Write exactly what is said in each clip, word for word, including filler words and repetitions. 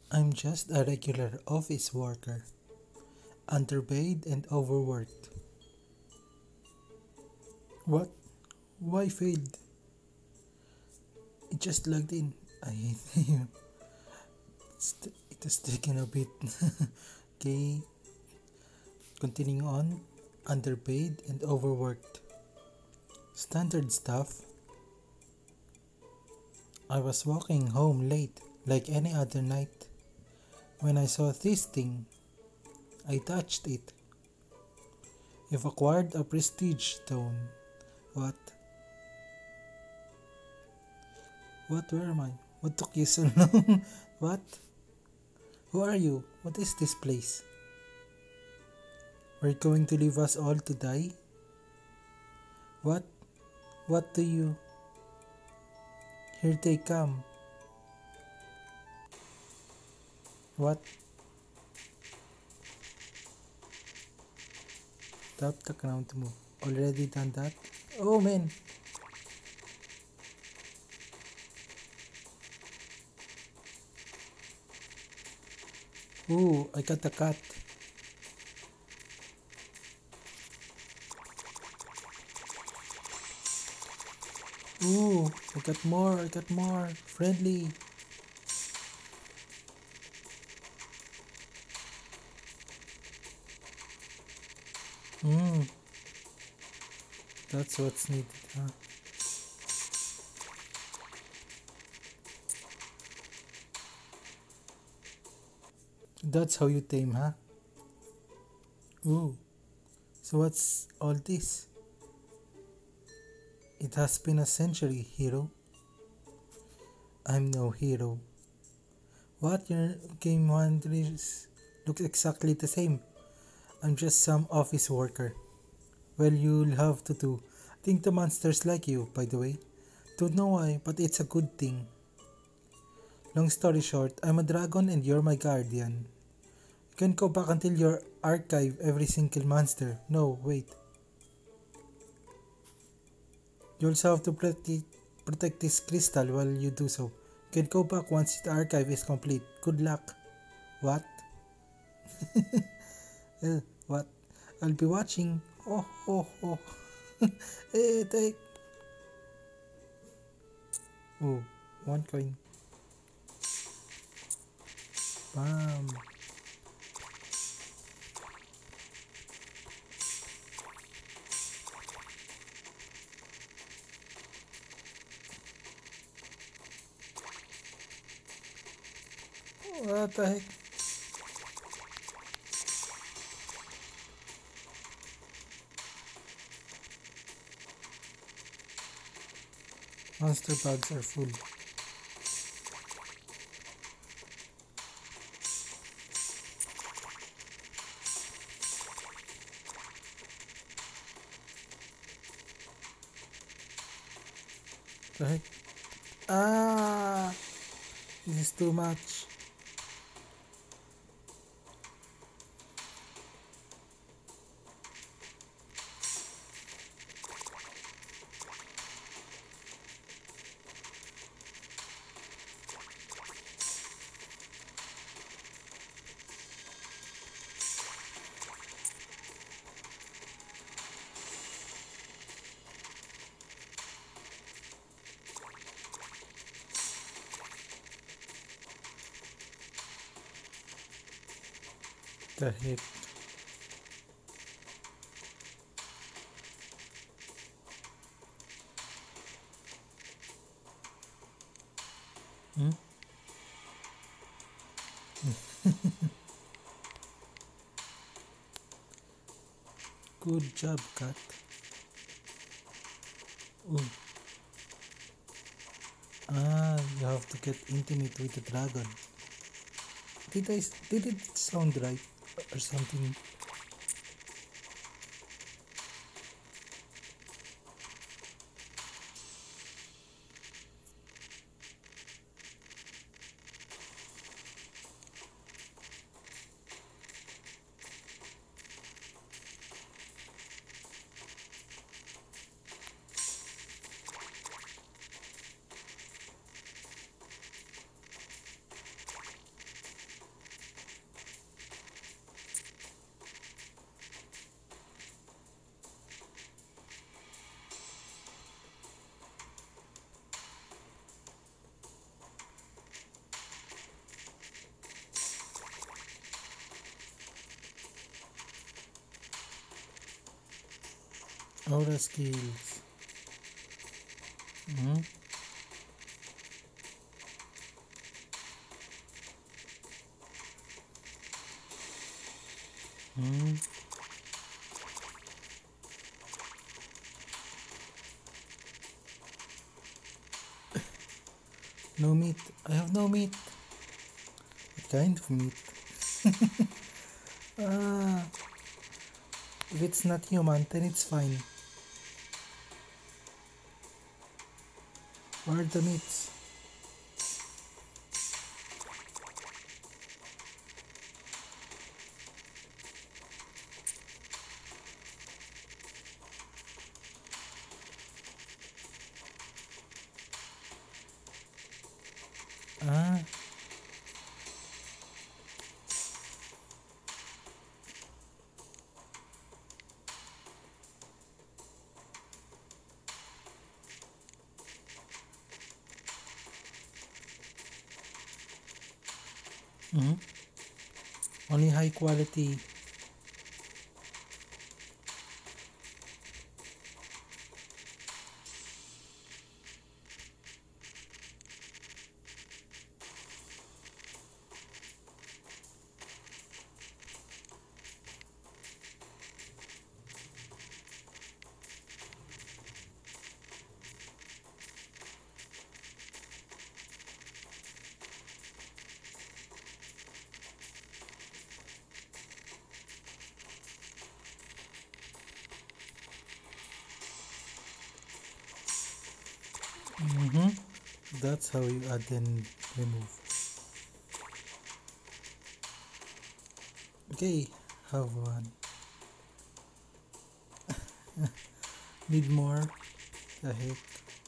I'm just a regular office worker, underpaid and overworked. What? Why failed? It just logged in. I hate you. It's t- it has taken a bit. Okay, continuing on. Underpaid and overworked. Standard stuff. I was walking home late, like any other night, when I saw this thing. I touched it. You've acquired a prestige stone. What? What? Where am I? What took you so long? What? Who are you? What is this place? Are you going to leave us all to die? What? What do you? Here they come. What? Tap the ground to move. Already done that? Oh man! Ooh, I got a cat. Ooh, I got more, I got more. Friendly. Hmm, that's what's needed, huh? That's how you tame, huh? Ooh, so what's all this? It has been a century, hero. I'm no hero. What? Your game wonders look exactly the same. I'm just some office worker. Well, you'll have to do. I think the monsters like you, by the way. Don't know why, but it's a good thing. Long story short, I'm a dragon and you're my guardian. You can go back until you archive every single monster. No, wait. You also have to protect, protect this crystal while you do so. You can go back once the archive is complete. Good luck. What? Uh, what? I'll be watching. Oh, oh, oh. Hey, take. Oh, one coin. Bam. What the heck? Monster bags are full. The heck? Ah! This is too much. The heck? Hmm? Good job, cat. Ooh. Ah, you have to get intimate with the dragon. Did I? Did it sound right or something? Aura skills. Hmm? Hmm? No meat. I have no meat. What kind of meat? Ah, if it's not human, then it's fine. Where are the meats? Ah, hmm? Only high quality. Mm-hmm. That's how you add and remove. Okay, have one. Need more? The heck?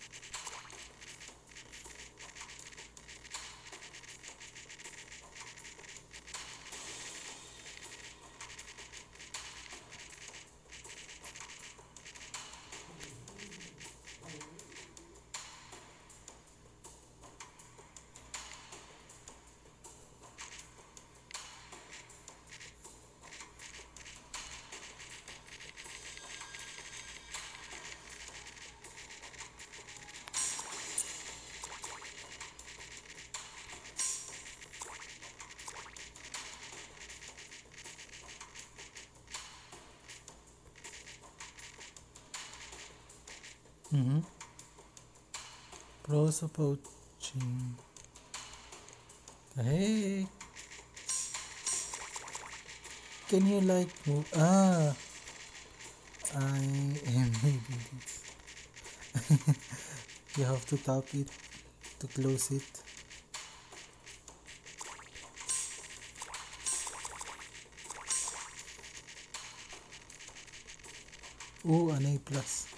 Mm-hmm. Pros of poaching. Hey, can you like move? Ah, I am maybe this. You have to tap it to close it. Oh, an A plus.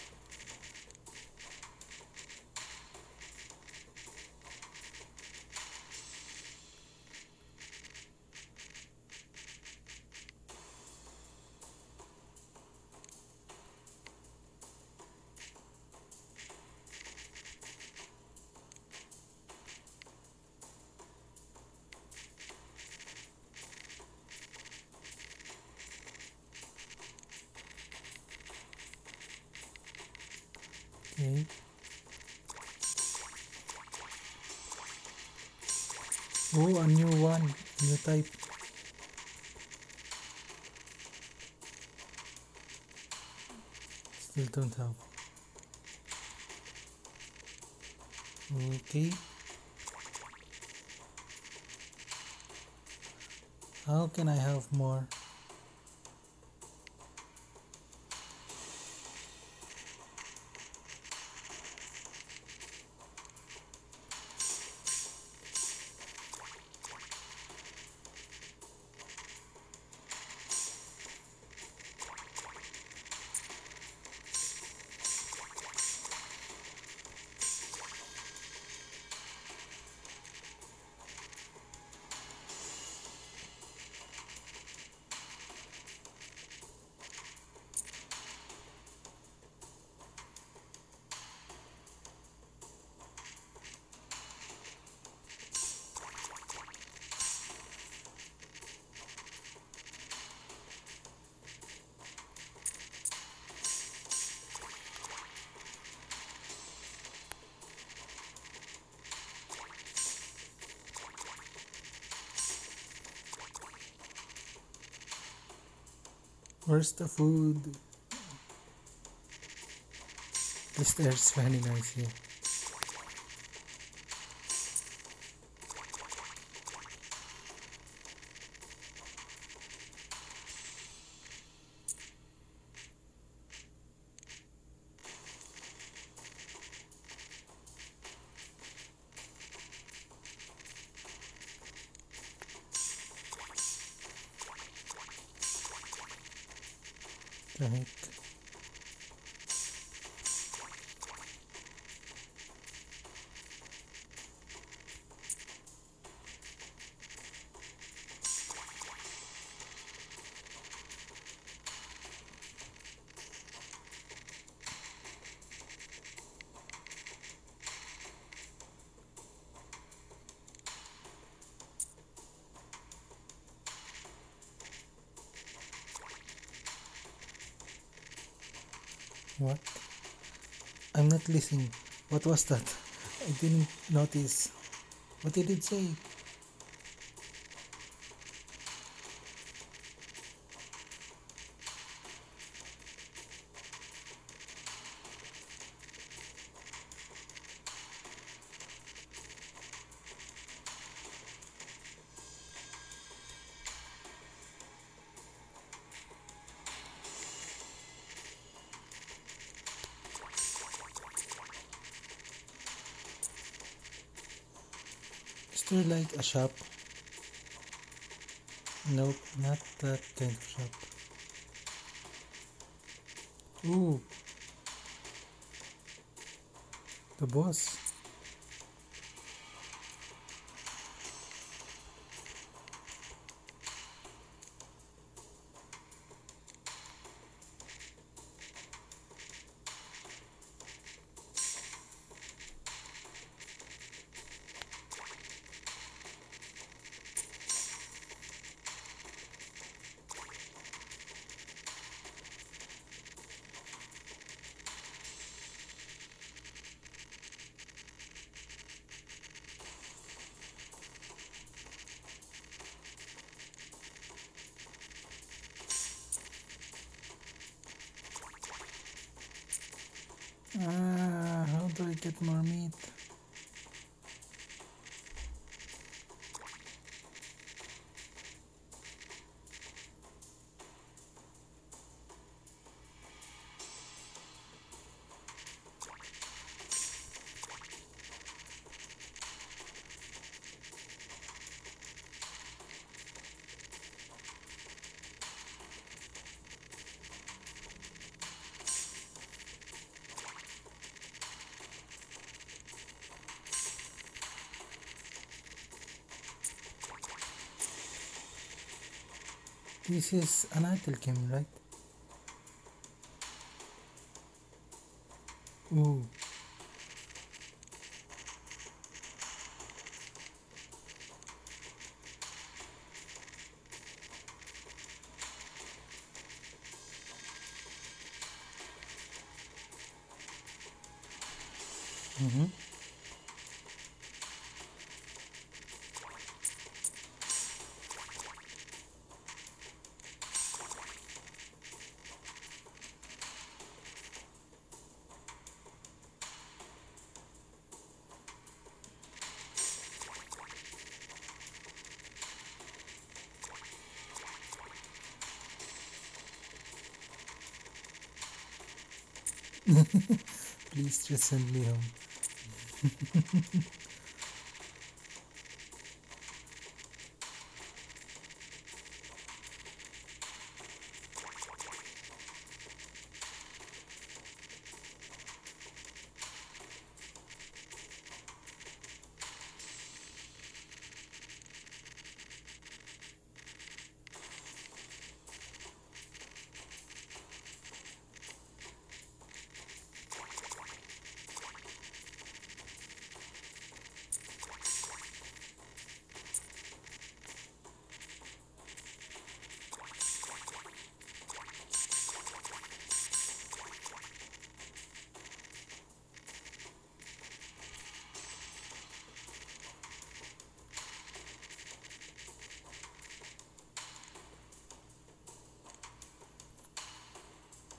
Okay. Oh, a new one, new type. Still don't have. Okay. How can I have more? Where's the food? This stairs very nice here. The heck? What? I'm not listening. What was that? I didn't notice. What did it say? Is there like a shop? Nope, not that kind of shop. Ooh, the boss. Ah, how do I get more meat? This is an idle game, right? Ooh. Mm-hmm. Please just send me home.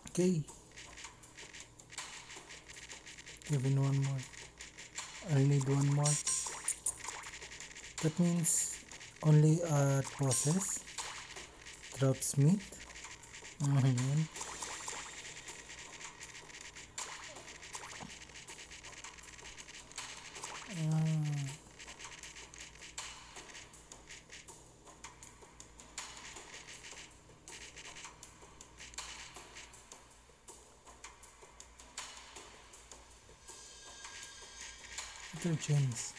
Okay, even one more. I need one more. That means only at bosses drops meat. Mhm. Ah, other gems.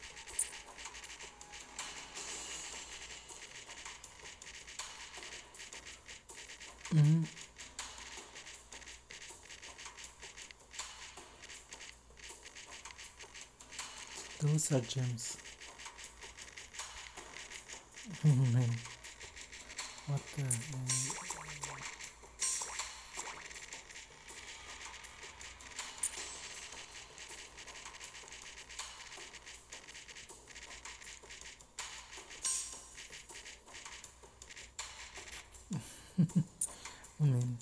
Mhm. Those are gems. Man, what the hell? Man.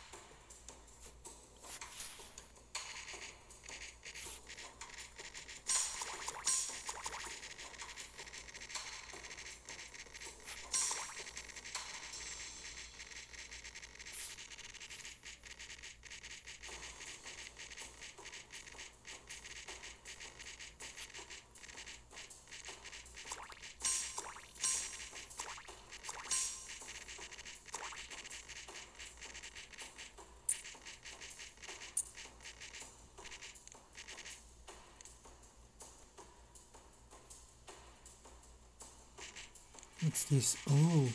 What's this? Oh,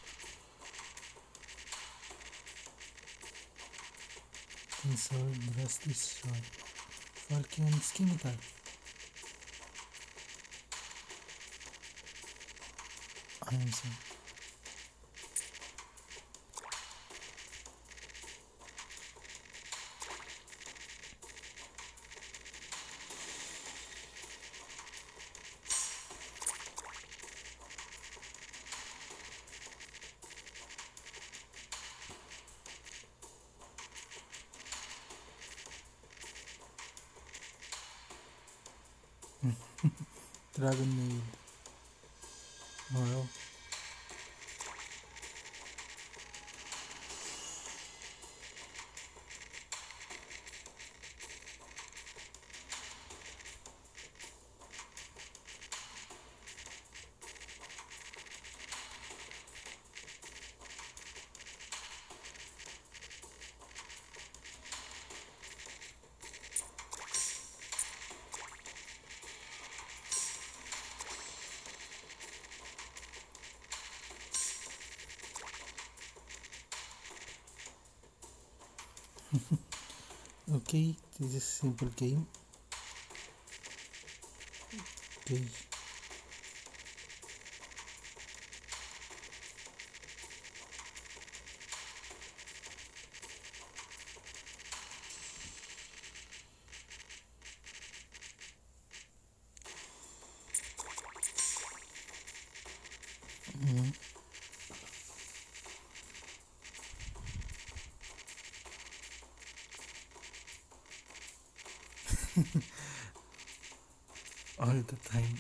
Tensor, Rusty Sword, Falcon Scimitar. I'm sorry. Dragon Maid. Wow. Okay, this is simple game. Okay. Mhm. All the time.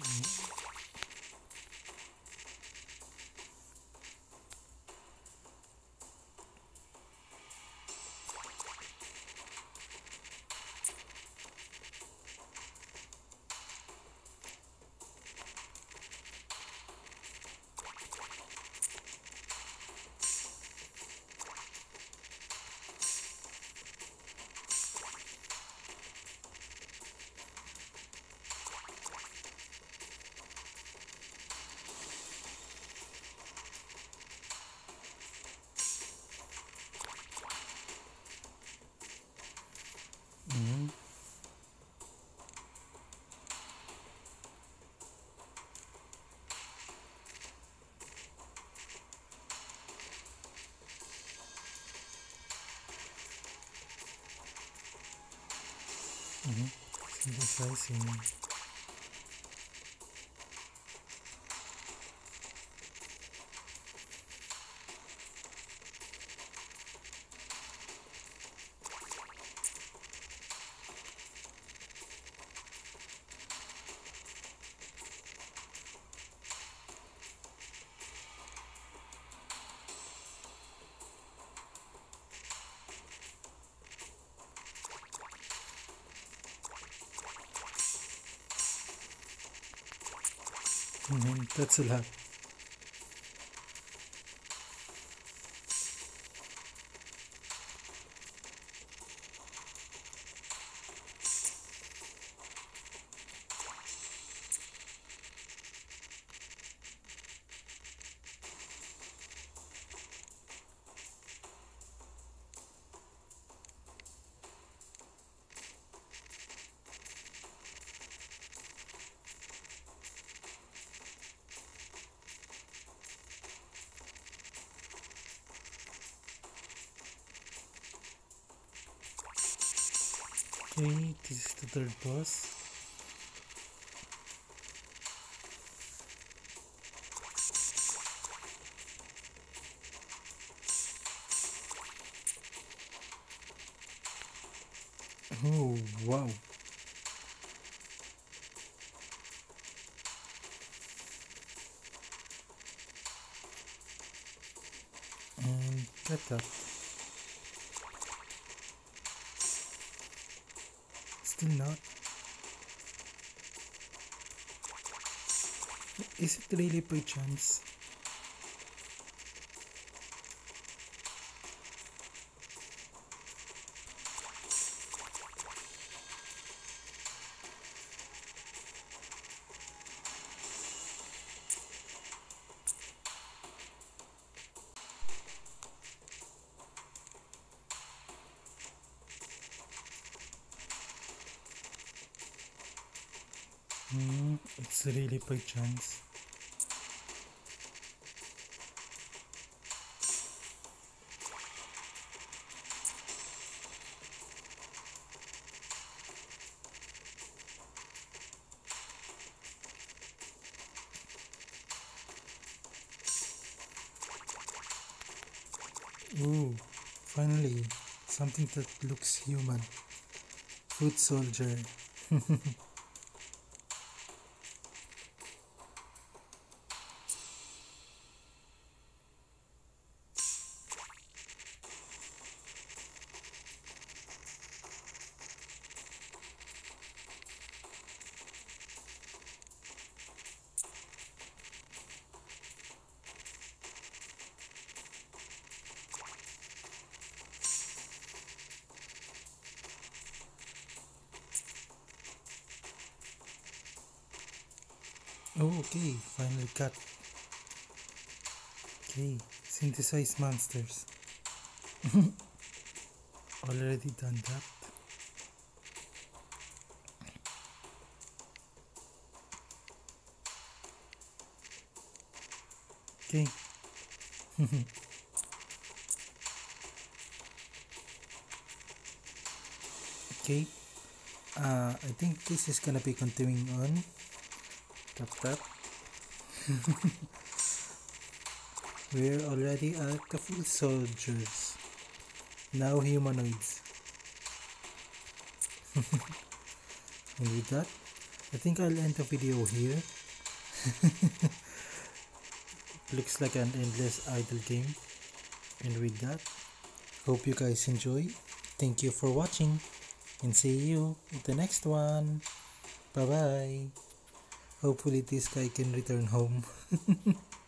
Mhm. Mhm. Synthesizing. And that's a lot. Okay, this is the third boss. Oh, wow. And get that. Still not. Is it really by chance? Hmm, it's really by chance. Ooh, finally, something that looks human. Foot soldier. Oh, okay, finally cut. Okay, synthesize monsters. Already done that. Okay. Okay. Uh, I think this is gonna be continuing on. Tap tap. We're already at the full soldiers. Now humanoids. And with that, I think I'll end the video here. Looks like an endless idle game. And with that, hope you guys enjoy. Thank you for watching. And see you in the next one. Bye bye. Hopefully this guy can return home.